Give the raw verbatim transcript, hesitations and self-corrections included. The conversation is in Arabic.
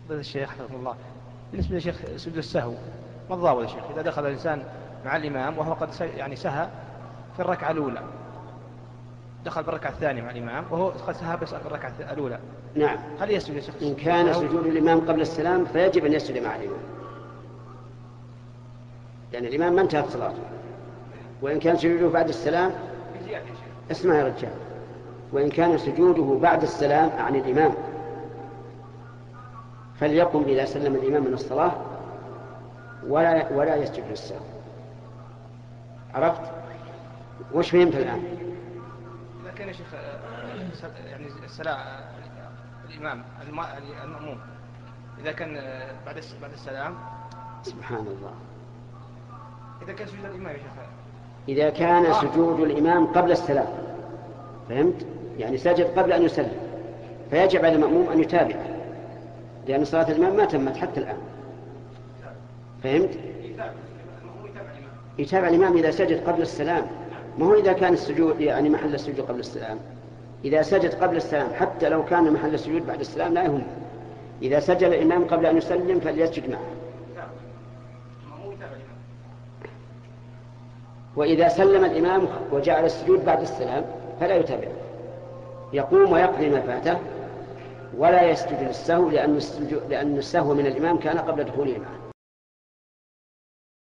فضيلة الشيخ حفظه الله، بالنسبة للشيخ سجود السهو ما الضابط يا شيخ إذا دخل الإنسان مع الإمام وهو قد يعني سهى في الركعة الأولى، دخل بالركعة الثانية مع الإمام وهو قد سهى بس في الركعة الأولى، نعم، هل يسجد يا شيخ؟ إن كان سجود الإمام قبل السلام فيجب أن يسجد مع الإمام، لأن يعني الإمام ما انتهت صلاته. وإن كان سجوده بعد السلام، اسمع يا رجال، وإن كان سجوده بعد السلام عن الإمام فليقم إذا سلم الإمام من الصلاة ولا ولا يسجد للسهو. عرفت؟ وش فهمت الآن؟ إذا كان يا شيخ يعني السلام الإمام المأموم إذا كان بعد بعد السلام، سبحان الله، إذا كان سجود الإمام يا شيخ، إذا كان سجود الإمام قبل السلام، فهمت؟ يعني سجد قبل أن يسلم، فيجب على المأموم أن يتابع، لأن صلاة الإمام ما تمت حتى الآن. فهمت؟ يتابع الإمام إذا سجد قبل السلام، ما هو إذا كان السجود يعني محل السجود قبل السلام. إذا سجد قبل السلام حتى لو كان محل السجود بعد السلام لا يهم، إذا سجد الإمام قبل أن يسلم فليسجد معه. وإذا سلم الإمام وجعل السجود بعد السلام فلا يتابع، يقوم ويقضي ما فاته ولا يسجد للسهو، لأن السهو من الإمام كان قبل دخوله معه.